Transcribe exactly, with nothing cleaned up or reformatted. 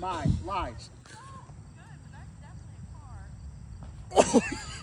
Lies, lies. Good, but that's definitely a car.